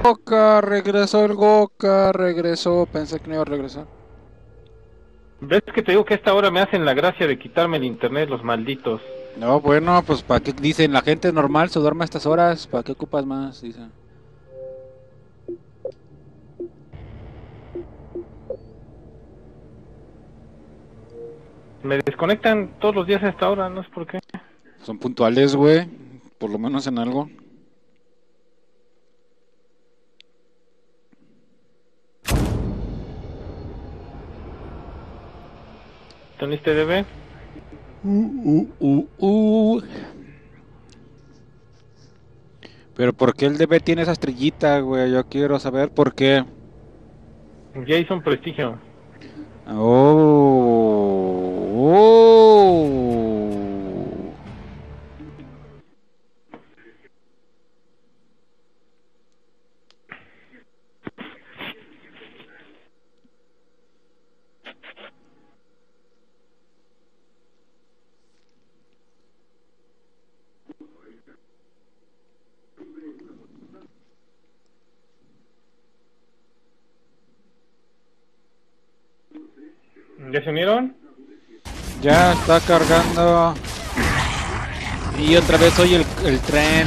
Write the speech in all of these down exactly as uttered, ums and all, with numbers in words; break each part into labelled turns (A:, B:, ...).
A: Goka, regresó el Goka, regresó, pensé que no iba a regresar.
B: ¿Ves que te digo que a esta hora me hacen la gracia de quitarme el internet, los malditos?
A: No, bueno, pues para qué dicen, la gente normal se duerme a estas horas, ¿para qué ocupas más? Dicen.
B: Me desconectan todos los días a esta hora, no sé por qué.
A: Son puntuales, güey, por lo menos en algo.
B: ¿Teniste D B?
A: Uh, uh, uh, uh. Pero ¿por qué el D B tiene esa estrellita, güey? Yo quiero saber por qué.
B: Jason Prestigio.
A: Oh, oh.
B: ¿Ya se unieron?
A: Ya está cargando. Y otra vez soy el, el tren.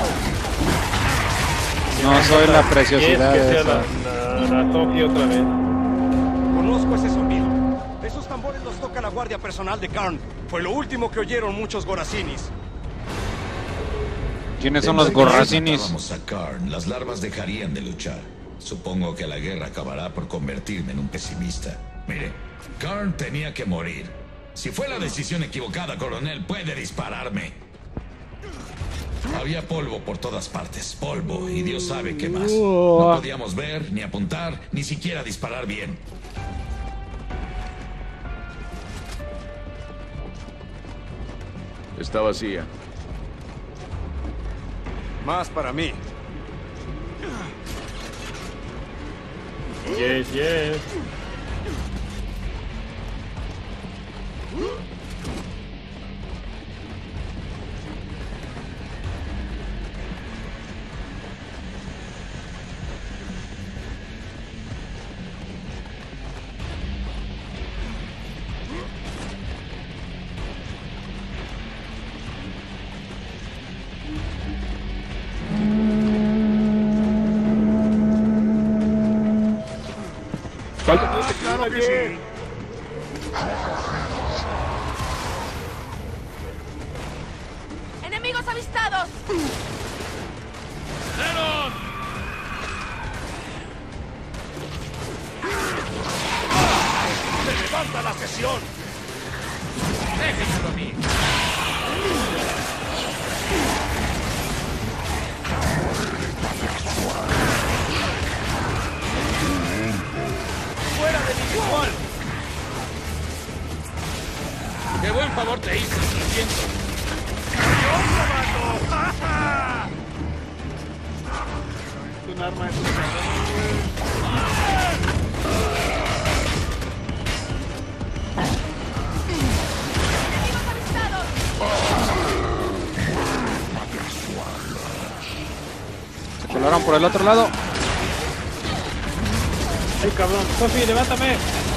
A: No soy la preciosidad
B: Y es que
A: de
B: sea
A: eso.
B: la, la, la Sophie otra vez.
C: Conozco ese sonido. Esos tambores los toca la guardia personal de Karn. Fue lo último que oyeron muchos Gorazinis.
A: ¿Quiénes son los Gorazinis?
D: Vamos a Karn, las larvas dejarían de luchar. Supongo que la guerra acabará por convertirme en un pesimista. Mire, Karn tenía que morir. Si fue la decisión equivocada, coronel, puede dispararme. Había polvo por todas partes, polvo, y Dios sabe qué más. No podíamos ver, ni apuntar, ni siquiera disparar bien.
E: Está vacía.
C: Más para mí.
B: Yes, yes.
C: Claro que sí.
F: ¡Enemigos avistados!
C: ¡Se levanta la sesión!
D: ¡Déjenmelo a mí!
C: ¡Fuera de mi visual!
D: ¡Qué buen favor te hice, lo siento!
B: Es un arma, es un
F: ¡Enemigos avistados!
A: Se colaron por el otro lado.
B: ¡Ay, cabrón! ¡Sophie, levántame!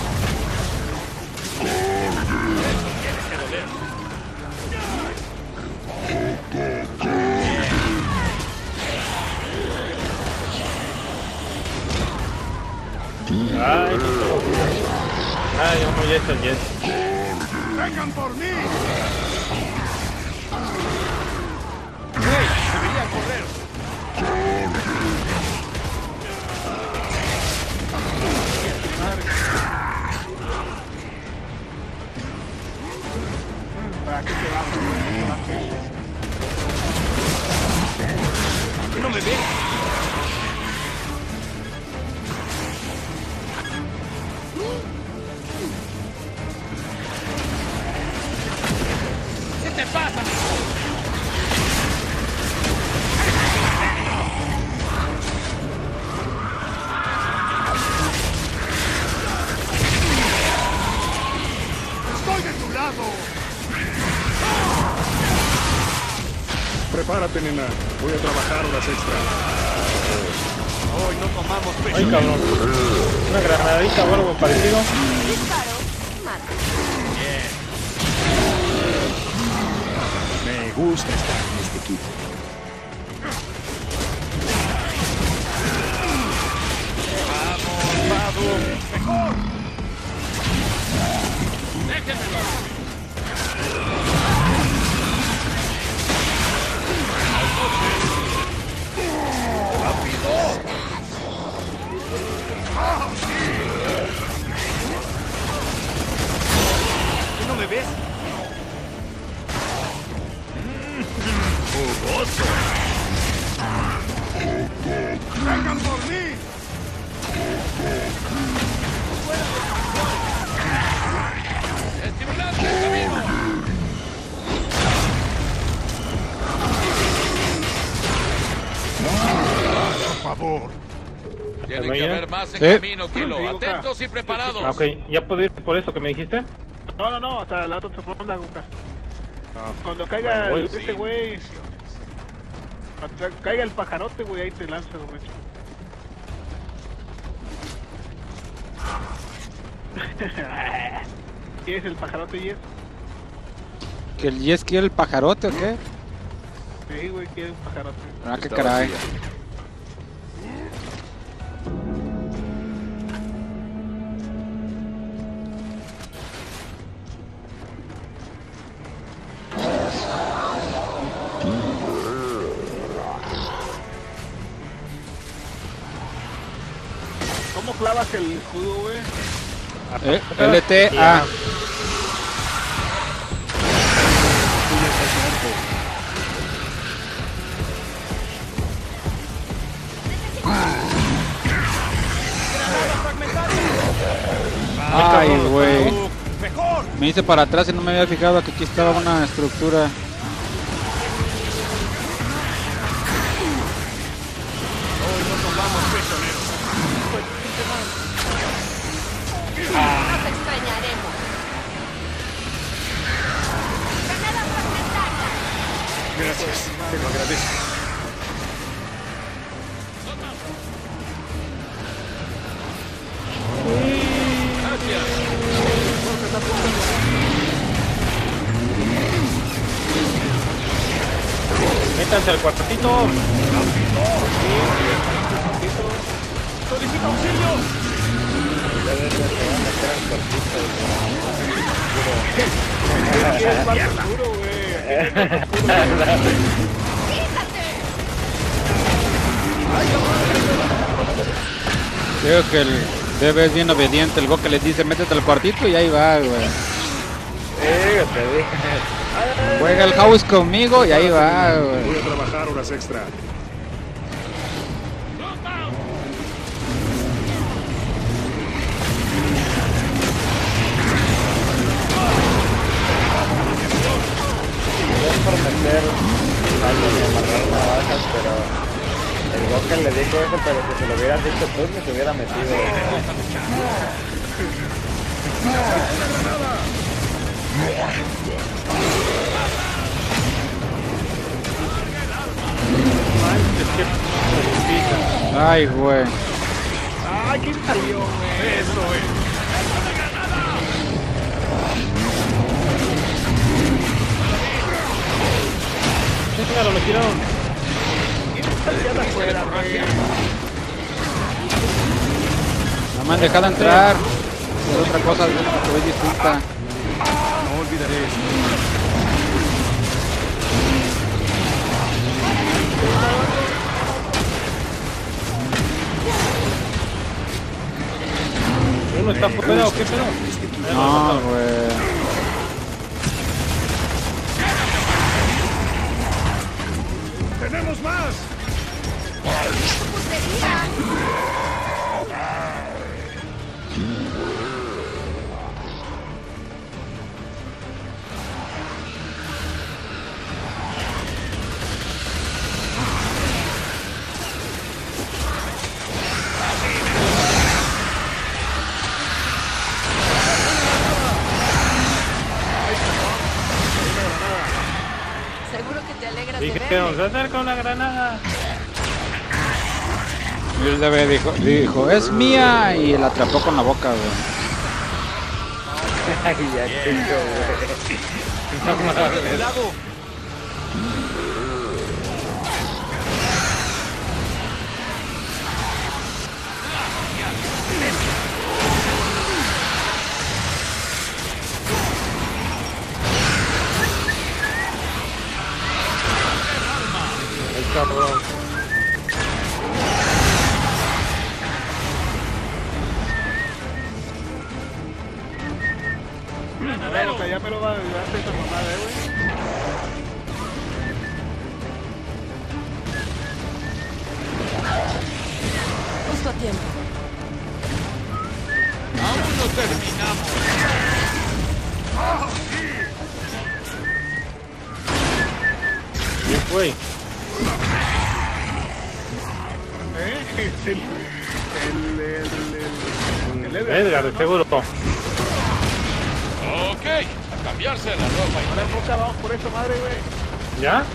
B: ¡Ay, ¡ay, vamos, ya está, yes!
C: ¡Vengan por mí! ¡Hey! ¡Deberían correr! ¡No me ven!
D: ¿Qué te pasa?
C: ¡Estoy de tu lado!
E: Prepárate, nena. Voy a trabajar horas extra.
C: Hoy no tomamos
B: Ay,
C: pecho.
B: cabrón. Una granadita o algo parecido.
F: Disparo. Mata.
E: Me gusta estar en este equipo.
C: Vamos, Pablo. Mejor. ¿Tú no me ves?
E: ¡Jugoso!
C: ¡Vengan por mí!
E: Por favor.
G: Tienen
B: ¿Me
G: que
B: oye?
G: haber más en
A: Sí.
G: camino, Kilo. Atentos y preparados.
B: Ah, ok, ¿ya puedo ir por eso que me dijiste?
H: No, no, no, hasta la otra ronda, Guca. Cuando caiga
B: Bueno,
H: el-
B: voy.
H: este güey. Cuando caiga el pajarote, güey, ahí te lanzas, güey. ¿Quién es el pajarote, Yes?
A: ¿Que el Yes quiere el pajarote o qué?
H: Sí, güey, ¿quién es el pajarote?
A: Ah, qué caray.
H: ¿Cómo clavas el escudo, güey?
A: Eh, L T A.
E: Tú ya estás muerto.
A: Ay, güey.
C: ¡Mejor!
A: Me hice para atrás y no me había fijado que aquí estaba una estructura.
C: Hoy no tomamos prisioneros.
F: Nos extrañaremos. Granada fragmentaria.
E: Gracias. Te lo agradezco.
B: Métanse al cuartito.
C: ¡Solicito auxilio!
H: ¿Quién es más oscuro, güey?
A: Creo que el Debe es bien obediente. El Goku les dice, métete al cuartito y ahí va, güey. Juega el house conmigo y ahí va, güey.
E: Voy a trabajar horas extra.
I: por meter algo de amarrar navajas, pero el Goku le dijo eso, pero si se lo hubieras dicho tú, ni se hubiera metido.
A: Ay, güey.
H: Ay, ¿quién salió, güey?
C: Eso es.
B: Sí, claro, me tiraron.
A: No me han dejado entrar. Es otra cosa muy distinta.
E: No olvidaré eso.
B: ¿Uno está fuera o qué pedo?
A: No, güey.
E: ¡Tenemos más!
F: Seguro que te alegras de
B: Dijeron,
F: verme.
B: se acerca una granada.
A: Y el bebé dijo, dijo, es mía, y la atrapó con la boca, güey.
I: Ay, ya chico, güey. No mames. El cabrón.
H: Claro, que ya me lo va a ayudar esa mamada, eh, güey.
F: Justo a tiempo.
G: Aún no terminamos.
B: ¿Quién fue?
H: ¿Eh? El... El... El... El... el
B: Edgar, de seguro.
G: Ok, a cambiarse la ropa y
H: Ahora nunca vamos por esa madre, güey.
B: ¿Ya?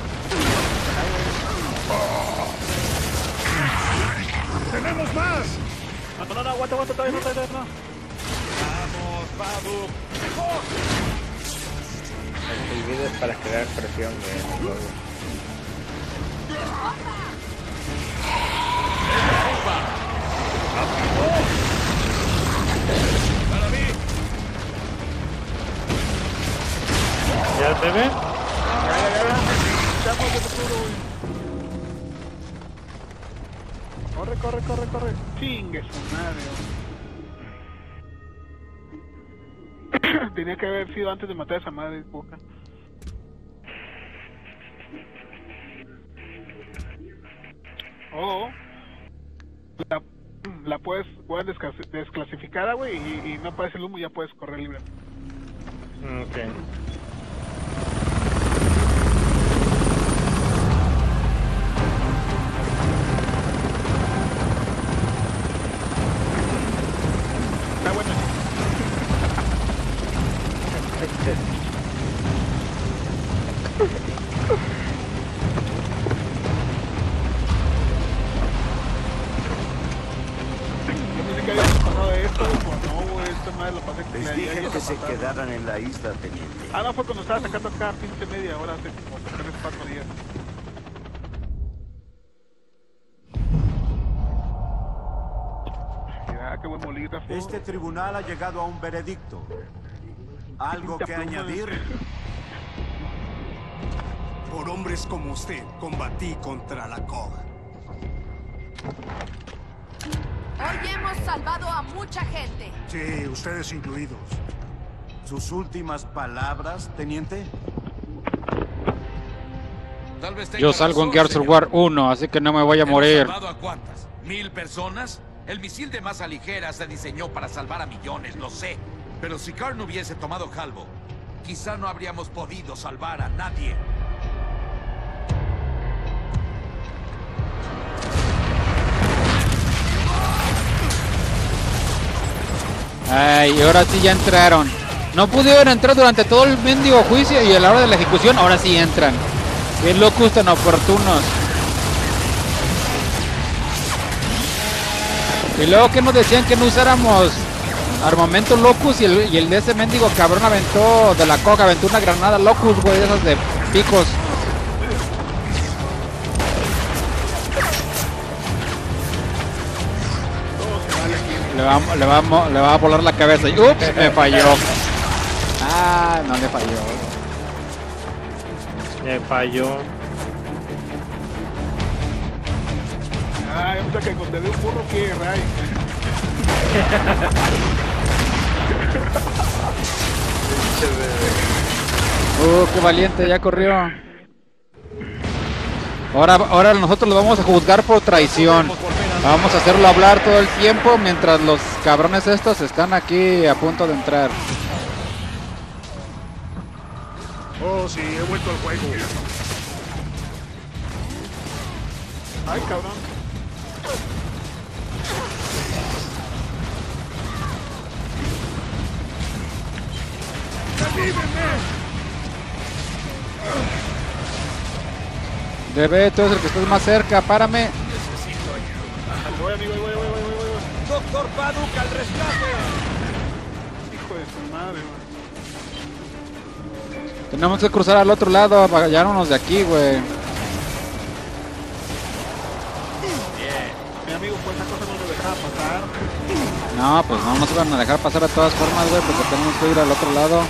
E: ¡Tenemos más!
H: No, no, no, aguanta, aguanta, todavía no, todavía no.
C: Vamos, Babu.
I: El video es para crear presión, güey, en el juego.
B: ¿Ya se ve?
H: Ya, ya, ya, ya. Estamos de futuro, güey. Corre, corre, corre, corre. Chingue su madre, güey. Tenía que haber sido antes de matar a esa madre, boca. O la, la puedes, puedes desclasi- desclasificada, güey, y, y no aparece el humo y ya puedes correr libre.
B: Ok.
H: Está bueno. Yo pensé que había pasado esto, pues no, güey, esta madre lo pasé
J: Les
H: la-
J: dije
H: ya
J: que se
H: pasaron.
J: quedaran en la isla, teniente.
H: Ah, no, fue cuando estaba sacando acá pinche media hora, hace como tres, cuatro días. Mira, qué buen bolígrafo.
J: Este tribunal ha llegado a un veredicto. ¿Algo que añadir?
C: Por hombres como usted, combatí contra la coja.
F: Hoy hemos salvado a mucha gente.
E: Sí, ustedes incluidos.
J: ¿Sus últimas palabras, teniente?
G: Tal vez tenga
A: Yo salgo en
G: razón,
A: Gears of
G: señor.
A: War uno, así que no me voy a
G: ¿Hemos
A: morir.
G: salvado a cuántas? ¿Mil personas? El misil de masa ligera se diseñó para salvar a millones, lo sé. Pero si Karn hubiese tomado Calvo, quizá no habríamos podido salvar a nadie.
A: Ay, ahora sí ya entraron. No pudieron entrar durante todo el mendigo juicio y a la hora de la ejecución, ahora sí entran. Qué locos tan oportunos. Y luego que nos decían que no usáramos armamento Locus y el, y el de ese mendigo cabrón aventó, de la coca, aventó una granada Locus, güey, de esas de picos. Le va, le, va, a mo- le va a volar la cabeza y ups, me falló. Ah, no le falló.
B: Me falló.
H: Ah, yo pensé que cuando de un burro que ray.
A: Uh, qué valiente, ya corrió. Ahora, ahora nosotros lo vamos a juzgar por traición. Vamos a hacerlo hablar todo el tiempo mientras los cabrones estos están aquí a punto de entrar.
E: Oh, sí, he vuelto al juego.
H: Ay, cabrón.
A: Debe, tú eres el que estás más cerca, párame.
H: Voy, amigo, voy, voy, voy, voy, voy, voy.
C: Doctor Paduk al rescate.
H: Hijo de su madre, güey.
A: Tenemos que cruzar al otro lado para hallarnos de aquí, güey.
H: Mi amigo, pues esa cosa no me dejaba pasar.
A: No, pues no nos van a dejar pasar de todas formas, güey, porque tenemos que ir al otro lado.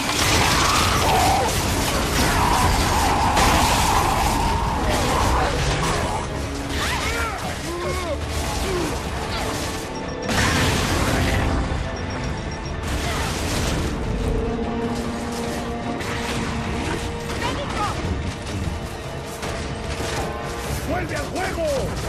E: ¡Vuelve al juego!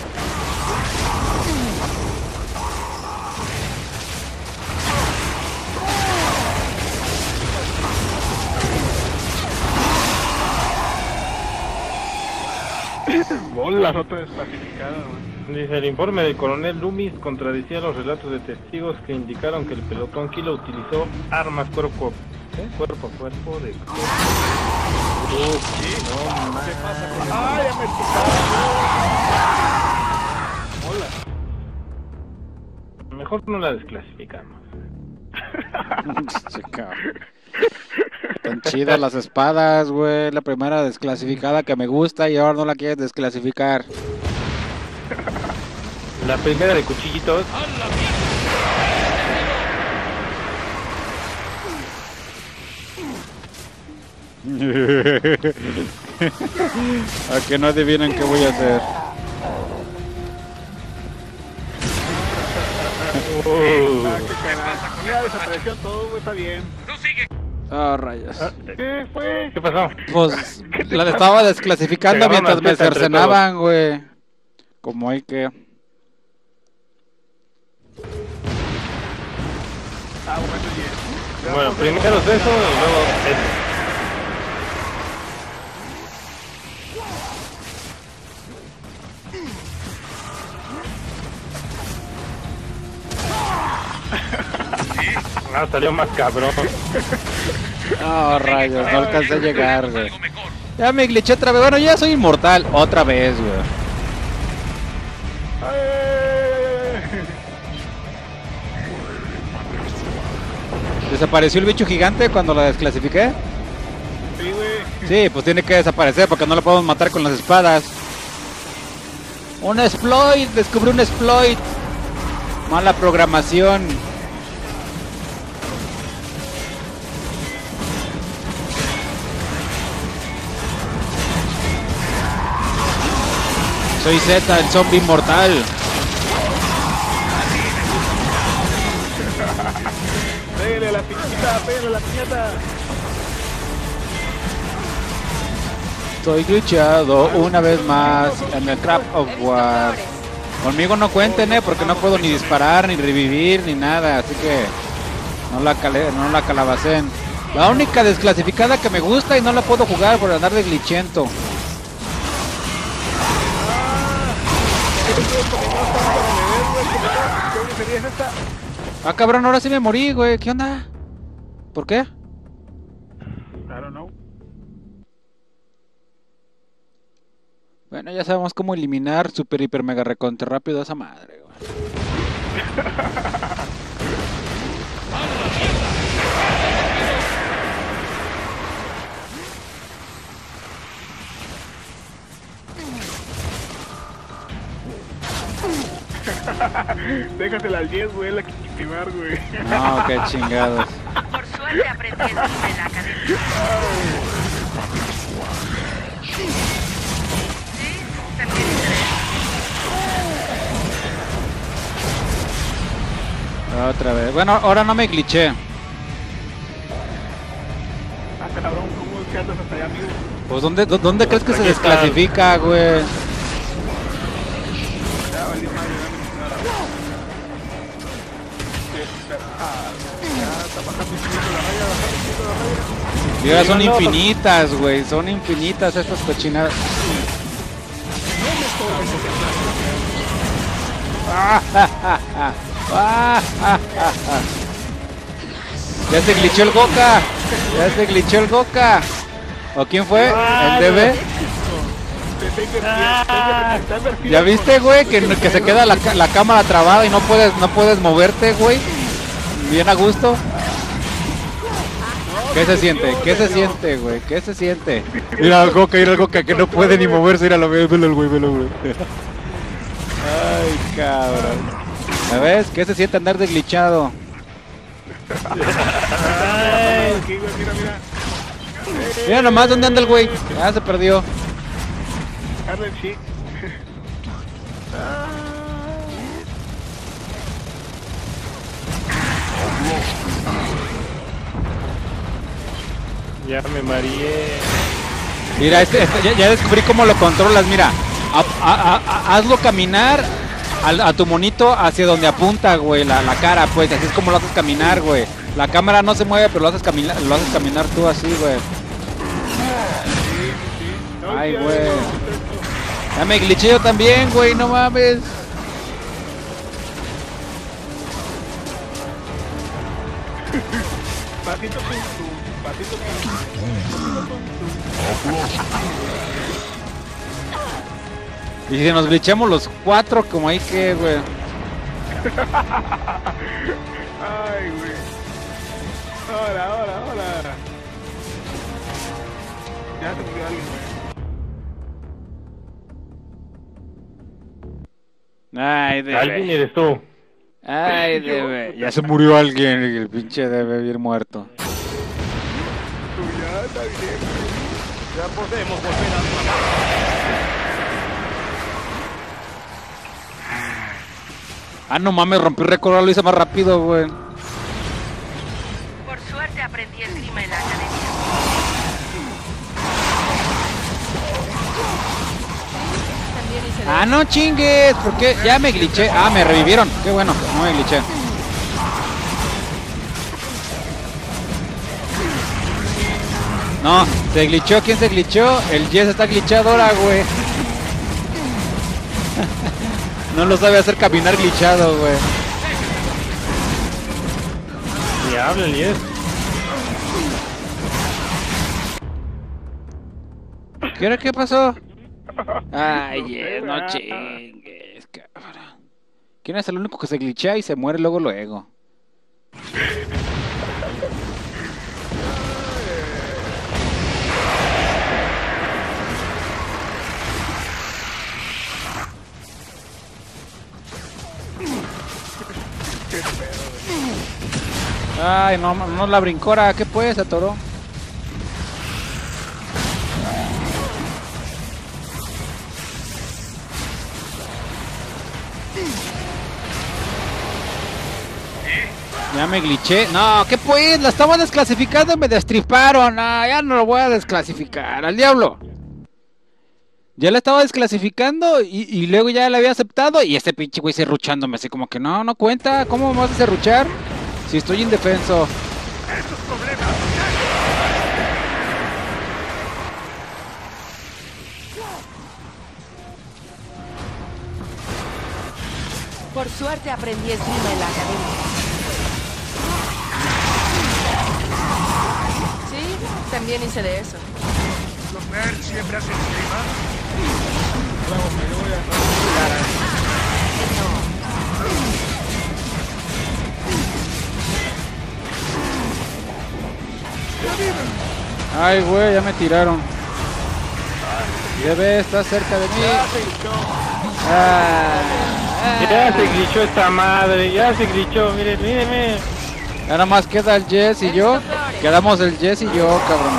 H: Bolas, otra desclasificada, güey.
B: Dice, el informe del coronel Loomis contradecía los relatos de testigos que indicaron que el pelotón Kilo utilizó armas cuerpo, ¿qué? cuerpo a cuerpo de... Uf, sí, no, man.
C: ¿Qué pasa con el...
H: ¡Ay, ya me picaron! Hola.
B: Mejor no la desclasificamos.
A: Chica. Están chidas las espadas, güey. La primera desclasificada que me gusta y ahora no la quieres desclasificar.
B: La primera de cuchillitos.
A: A que no adivinen qué voy a hacer.
B: Uh.
H: Ah, qué carajo. Ya desapareció todo, güey, está bien.
A: Ah, rayos.
H: ¿Qué fue?
B: ¿Qué pasó?
A: Pues la estaba desclasificando
B: Pegaron
A: mientras
B: las
A: me
B: tetas entre
A: cercenaban, güey. Como hay que...
H: Ah, bueno, bien.
B: Bueno, primero es eso y luego eso. Ah, salió más cabrón.
A: Oh, rayos, no alcancé a llegar, güey. Ya me glitché otra vez. Bueno, ya soy inmortal otra vez, güey. ¿Desapareció el bicho gigante cuando lo desclasifiqué?
H: Sí, güey.
A: Sí, pues tiene que desaparecer porque no lo podemos matar con las espadas. Un exploit, descubrí un exploit. Mala programación. Soy Z, el zombie inmortal.
H: Pégale a la piñata, pégale a la piñata.
A: Estoy glitchado una vez más en el Craft of War. Conmigo no cuenten, eh, porque no puedo ni disparar, ni revivir, ni nada, así que no la, cale no la calabacen. La única desclasificada que me gusta y no la puedo jugar por andar de glitchento. Ah, cabrón, ahora sí me morí, güey. ¿Qué onda? ¿Por qué?
H: I don't know.
A: Bueno, ya sabemos cómo eliminar super, hiper, mega, recontra rápido a esa madre, güey.
H: Déjatela al diez, güey, la que quimar, güey.
A: No, qué chingados.
F: Por suerte aprendí el nombre de la academia. Sí, también
A: Otra vez. Bueno, ahora no me glitché.
H: Ah, cabrón, ¿cómo es que andas hasta allá, amigo?
A: Pues, ¿dónde, dónde crees que se desclasifica, güey?
H: Ya, vale, madre,
A: Ya son infinitas, güey. Son infinitas estas cochinadas. Ya se glitchó el Goka. Ya se glitchó el Goka. ¿O quién fue? ¿El D B? Ah, ¿ya viste, güey? Que, que se queda la, la cámara trabada y no puedes, no puedes moverte, güey. Bien a gusto. ¿Qué se siente? ¿Qué se siente, güey? ¿Qué se siente? Mira al Goka, mira al Goka que no puede ni moverse. Mira, velo, velo, güey, velo, güey. Ay, cabrón. ¿Sabes? ¿Qué se siente andar desglitchado? Ay. Mira nomás dónde anda el güey. Ah, se perdió.
B: Ya me mareé.
A: Mira, este, este, ya, ya descubrí cómo lo controlas. Mira, a, a, a, hazlo caminar a, a tu monito hacia donde apunta, güey, la, la cara, pues. Así es como lo haces caminar, güey. La cámara no se mueve, pero lo haces caminar, lo haces caminar tú así, güey. Ay, güey. Ya me glitché yo también, güey, no mames.
H: Patito con tu, patito con tu.
A: Y si nos glitchamos los cuatro, como hay que, güey.
H: Ay, güey. Ahora, ahora, ahora. Ya se murió alguien, güey.
A: Ay, de
B: ¿Alguien eres tú?
A: Ay, de ya se murió alguien, el pinche debe ir muerto.
H: Ya está bien.
C: Ya podemos volver a trabajar.
A: Ah, no mames, rompí récord, lo hice más rápido, güey.
K: Por suerte aprendí esgrima en la academia.
A: Ah, no chingues, ¿por qué? Ya me glitché. Ah, me revivieron. Qué bueno, no me glitché. No, se glitchó. ¿Quién se glitchó? El Jess está glitchado ahora, güey. No lo sabe hacer caminar glitchado, güey.
B: Ni habla el Jess.
A: ¿Qué hora qué pasó? Ay, Jess, no chingues, cabrón. ¿Quién es el único que se glitchea y se muere luego luego? Ay, no, no la brincora, ¿qué pues, atoró? Ya me glitché. No, ¿qué pues? La estaba desclasificando y me destriparon. Ah, ya no lo voy a desclasificar. Al diablo. Ya la estaba desclasificando y, y luego ya la había aceptado. Y este pinche güey serruchándome así como que no, no cuenta. ¿Cómo me vas a serruchar? Si estoy indefenso.
K: Por suerte aprendí esgrima en la academia. Sí, también hice de eso.
E: ¿Los nerds siempre hacen esgrima?
A: Ay, güey, ya me tiraron. Ya ves, está cerca de mí. Ah, ah.
B: Ya se glitchó esta madre, ya se glitchó, miren, miren, miren.
A: Ahora más queda el Jess y yo. Quedamos el Jess y yo, cabrón.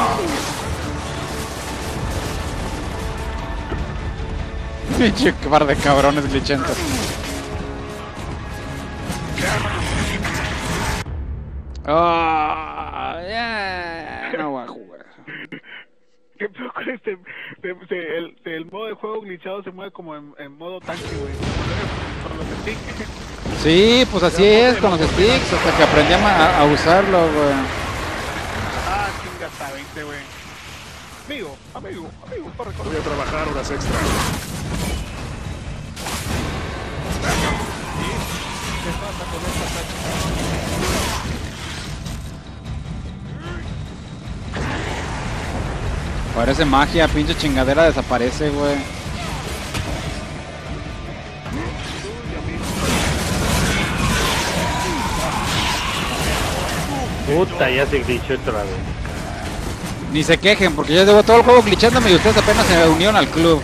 A: Pinche par de cabrones glitchentos. Oh, ya, no voy a jugar.
H: ¿Qué pedo con este? Se- se- el, el modo de juego glitchado se mueve como en, en modo tanque, güey. Con los sticks.
A: Sí, pues así es, con los sticks, hasta que aprendí a, a usarlo, güey.
H: Ah, chinga, hasta veinte, güey. Amigo, amigo, amigo, corre, corre.
E: Voy a trabajar horas extra.
H: ¿Qué pasa con esta táctica?
A: Parece magia, pinche chingadera desaparece, güey.
B: Puta, ya se glitchó otra vez.
A: Ni se quejen, porque yo llevo todo el juego glitchándome y ustedes apenas se unieron al club.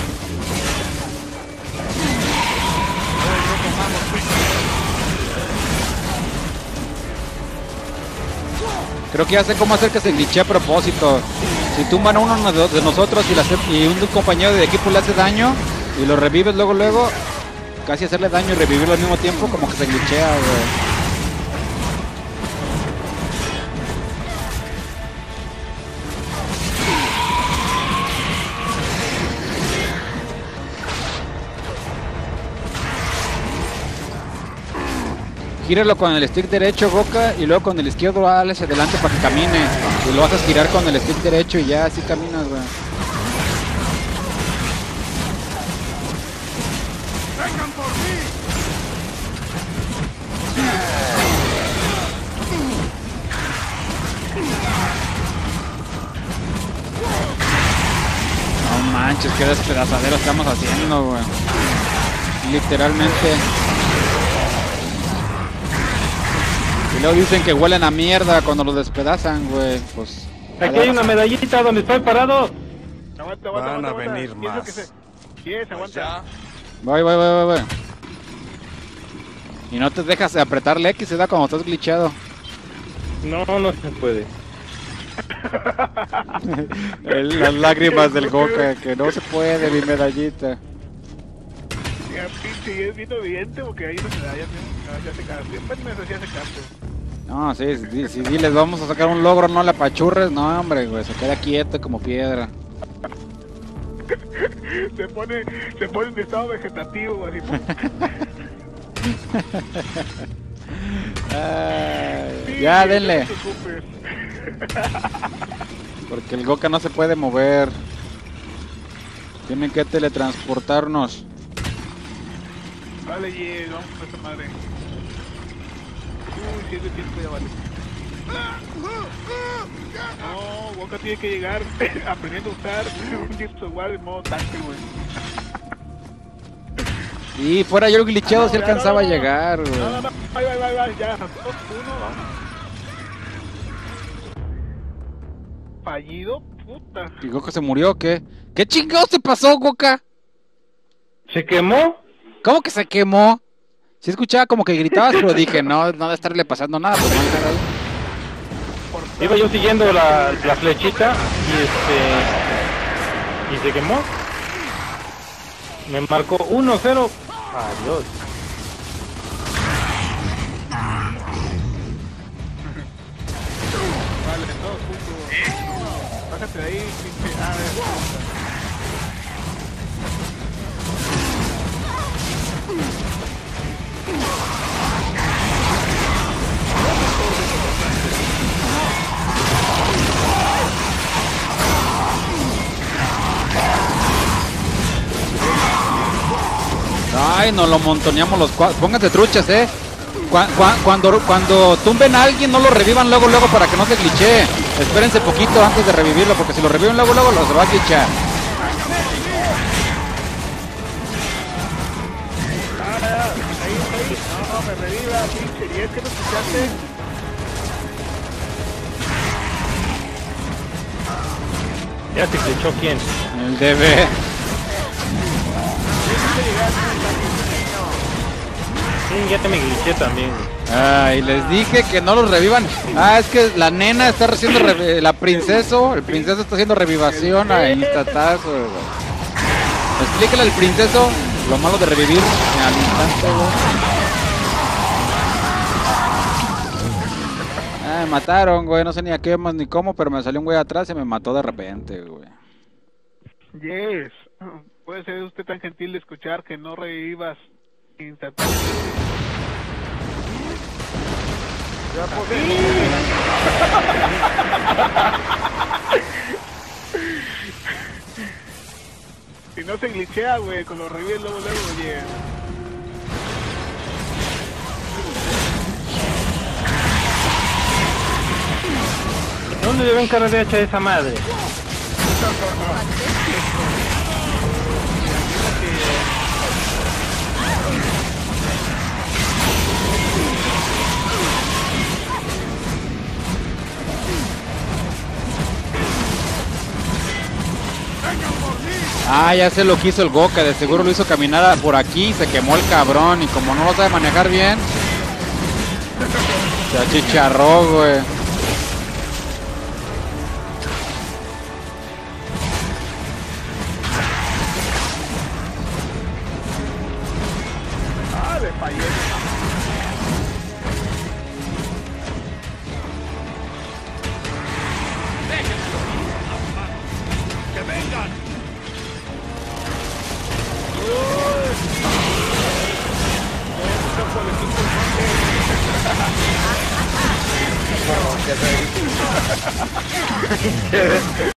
A: Creo que ya sé cómo hacer que se glitche a propósito. Si tumban a uno de nosotros y, la, y un compañero de equipo le hace daño y lo revives luego, luego, casi hacerle daño y revivirlo al mismo tiempo, como que se glitchea, güey. Gíralo con el stick derecho, Goka, y luego con el izquierdo dale hacia adelante para que camine. Y lo vas a girar con el stick derecho y ya así caminas, güey.
E: ¡Vengan por mí!
A: No manches, qué despedazadero estamos haciendo, güey. Literalmente. Y luego dicen que huelen a mierda cuando los despedazan, güey. Pues.
B: Aquí hay una medallita donde estoy parado.
H: Aguanta, aguanta,
C: Van
H: aguanta,
C: a
H: aguanta.
C: venir
H: Pienso
C: más.
H: que se- Yes, aguanta.
A: Voy, voy, voy, voy, voy. Y no te dejas de apretarle X, se da cuando estás glitchado.
B: No, no se puede.
A: El- Las lágrimas del Goka, que no se puede, mi medallita.
H: Ya, pinche, y es bien obediente porque hay una medalla, ya, ya se cansó. Siempre me hacía ese caso.
A: No, sí, si, si diles vamos a sacar un logro, no la apachurres, no, hombre, güey, se queda quieto como piedra.
H: Se pone, se pone en estado vegetativo, así.
A: Ay,
H: Sí,
A: ya,
H: no
A: denle.
H: te preocupes.
A: Porque el Goka no se puede mover. Tienen que teletransportarnos.
H: Vale, yes, vamos a esa madre. Uy, si es de tiempo ya vale. No, Goka tiene que llegar aprendiendo a usar un Gears of War en modo tanque, güey.
A: Y fuera yo el glitchado si
H: No, ya,
A: alcanzaba
H: no, no,
A: a llegar, güey.
H: No, no, no, ahí va, ahí va, ahí va, ya, dos, uno, vamos. Fallido, puta.
A: ¿Y Goka se murió o qué? ¿Qué chingados te pasó, Goka?
B: ¿Se quemó?
A: ¿Cómo que se quemó? Sí escuchaba como que gritabas, pero dije, no, no debe estarle pasando nada, pues mal caray.
B: Iba yo siguiendo la, la flechita y este... y se quemó. Me marcó uno cero. Adiós.
H: Vale, todos juntos. Bájate de ahí, pinche. Ah, a ver.
A: Ay, nos lo montoneamos los cuatro. Pónganse truchas, eh. Cu- cu- cuando, cuando tumben a alguien, no lo revivan luego, luego para que no se glitchee. Espérense poquito antes de revivirlo, porque si lo reviven luego, luego lo se va a glitchar.
H: Ah, ahí, ahí. No, me reviva, pinche. ¿Y es que no escuchaste?
B: Ya se glitchó quién.
A: El D B.
B: Sí, ya te me glitché también.
A: Ay, les dije que no los revivan. Ah, es que la nena está haciendo re- la princeso, el princeso está haciendo revivación a instatazo, güey. Explíquele al princeso lo malo de revivir al instante, güey. Ah, me mataron, güey, no sé ni a qué más ni cómo, pero me salió un güey atrás y me mató de repente, güey.
H: Yes. Puede ser usted tan gentil de escuchar que no revivas instantáneamente.
E: Ya
H: Si no se glitchea, güey, con los revives luego, luego, oye.
B: ¿Dónde deben cargar hecha esa madre?
A: Ah, ya sé lo que hizo el Goka, de seguro lo hizo caminar por aquí y se quemó el cabrón. Y como no lo sabe manejar bien, se achicharró, güey.
H: Ah, le fallé.
C: ¡Que vengan!
I: No, que se...